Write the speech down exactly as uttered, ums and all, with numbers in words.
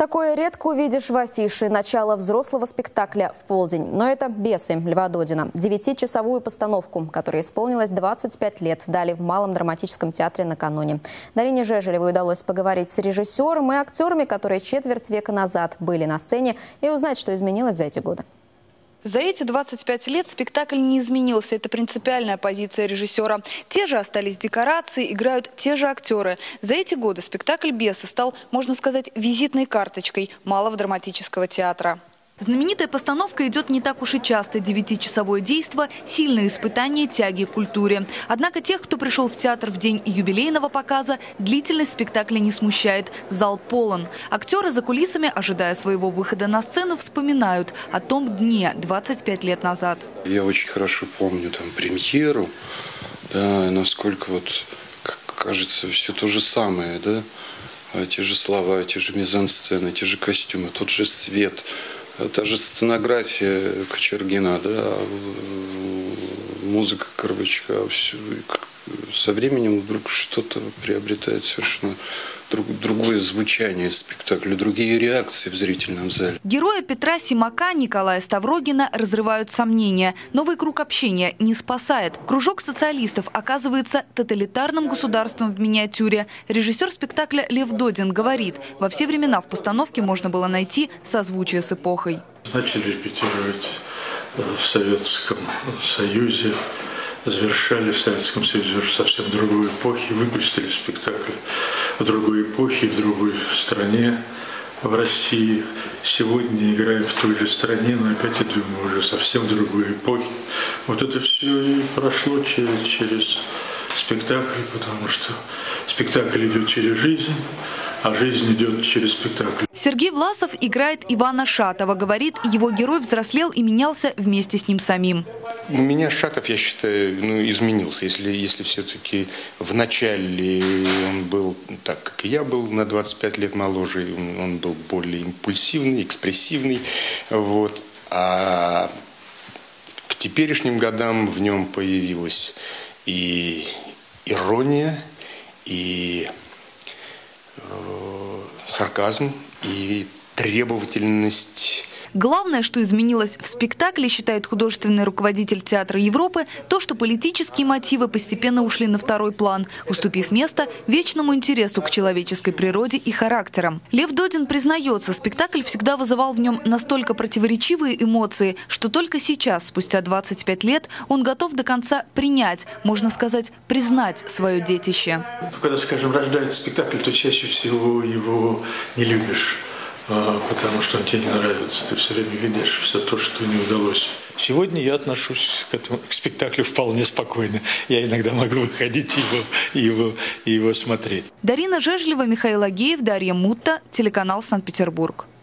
Такое редко увидишь в афише. Начало взрослого спектакля в полдень. Но это «Бесы» Льва Додина. Девятичасовую постановку, которой исполнилось двадцать пять лет, дали в Малом драматическом театре накануне. Дарине Жежелевой удалось поговорить с режиссером и актерами, которые четверть века назад были на сцене, и узнать, что изменилось за эти годы. За эти двадцать пять лет спектакль не изменился. Это принципиальная позиция режиссера. Те же остались декорации, играют те же актеры. За эти годы спектакль «Бесы» стал, можно сказать, визитной карточкой Малого драматического театра. Знаменитая постановка идет не так уж и часто. Девятичасовое действо – сильное испытание тяги к культуре. Однако тех, кто пришел в театр в день юбилейного показа, длительность спектакля не смущает. Зал полон. Актеры за кулисами, ожидая своего выхода на сцену, вспоминают о том дне двадцать пять лет назад. Я очень хорошо помню там премьеру, да, насколько вот, как кажется, все то же самое, да, те же слова, те же мизансцены, те же костюмы, тот же свет. Та же сценография Кочергина, да, музыка Коробочка. Все, со временем вдруг что-то приобретает совершенно друг, другое звучание спектакля, другие реакции в зрительном зале. Героя Петра Симака, Николая Ставрогина разрывают сомнения. Новый круг общения не спасает. Кружок социалистов оказывается тоталитарным государством в миниатюре. Режиссер спектакля Лев Додин говорит, во все времена в постановке можно было найти созвучие с эпохой. Начали репетировать в Советском Союзе. Завершали в Советском Союзе уже совсем другой эпохи, выпустили спектакль в другой эпохе, в другой стране, в России. Сегодня играем в той же стране, но опять идем уже совсем в другой эпохе. Вот это все и прошло через, через спектакль, потому что спектакль идет через жизнь, а жизнь идет через спектакль. Сергей Власов играет Ивана Шатова. Говорит, его герой взрослел и менялся вместе с ним самим. У меня Шатов, я считаю, ну, изменился. Если, если все-таки в начале он был так, как и я был, на двадцать пять лет моложе, он, он был более импульсивный, экспрессивный. Вот. А к теперешним годам в нем появилась и ирония, и сарказм, и требовательность. Главное, что изменилось в спектакле, считает художественный руководитель Театра Европы, то, что политические мотивы постепенно ушли на второй план, уступив место вечному интересу к человеческой природе и характерам. Лев Додин признается, спектакль всегда вызывал в нем настолько противоречивые эмоции, что только сейчас, спустя двадцать пять лет, он готов до конца принять, можно сказать, признать свое детище. Когда, скажем, рождается спектакль, то чаще всего его не любишь. Потому что он тебе не нравится, ты все время видишь все то, что не удалось. Сегодня я отношусь к этому к спектаклю вполне спокойно. Я иногда могу выходить и его, и его, и его смотреть. Дарина Жежелева, Михаил Агеев, Дарья Мутта, телеканал Санкт-Петербург.